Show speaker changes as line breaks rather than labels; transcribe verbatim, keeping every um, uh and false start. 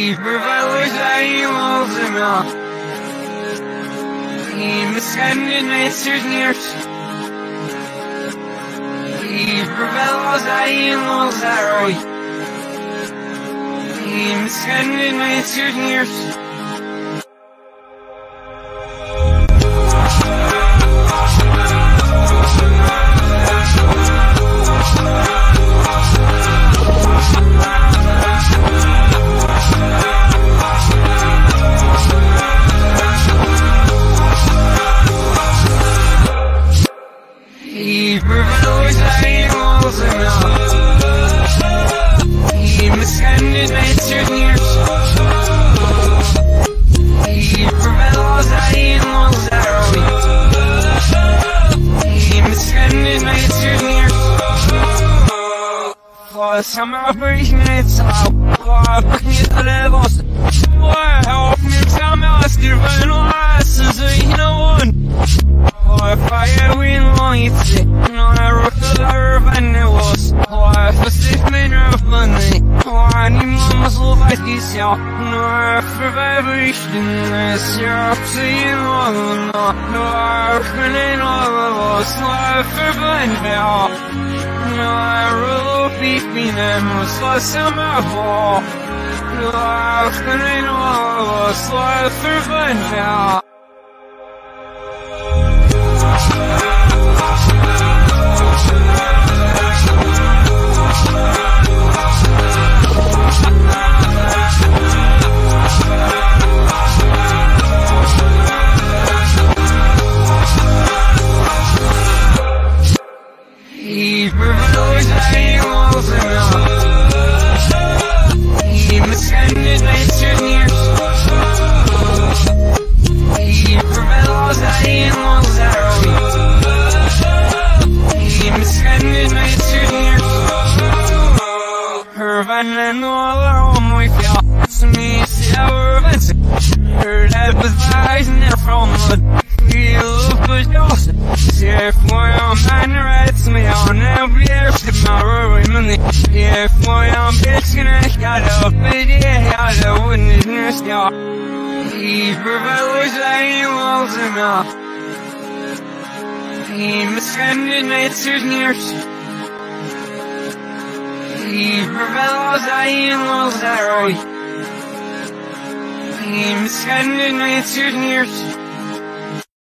Verwellig zijn onze naam. Die miskennen met z'n neers. Die verwellig zijn onze rooi. Die miskennen met z'n neers. Die verwellig zijn onze naam. Die miskennen met z'n neers. Die verwellig zijn onze rooi. Die miskennen met z'n neers. Voor samen begint zou. Voor begint alle was. Voor help me samen als die van ons zijn one. For fire we light it, no I wrote the love and it was. For the stiff man of money, for animals like this, no I survive this, you're up to you all, no I couldn't all of us, no I survive now. No I roll beef me and was like summer fall. No I couldn't all of us, no I survive now. Die verwellig zijn onze naam. Die miskennen met z'n neers. Die verwellig zijn onze rooi. Die miskennen met z'n neers. Verwennen allerom with jou. Som zelf wensen. Het bewijzen ervan. Feel verdozen. Zeg voor jou mijn rechts me aan en weer tomorrow money. Zeg voor jou bitch en ik ga op met je ga op in het nest ja. Die verwellig zijn onze naam. Die miskennen met z'n neers. Die verwellig zijn onze rooi. Die miskennen met z'n neers.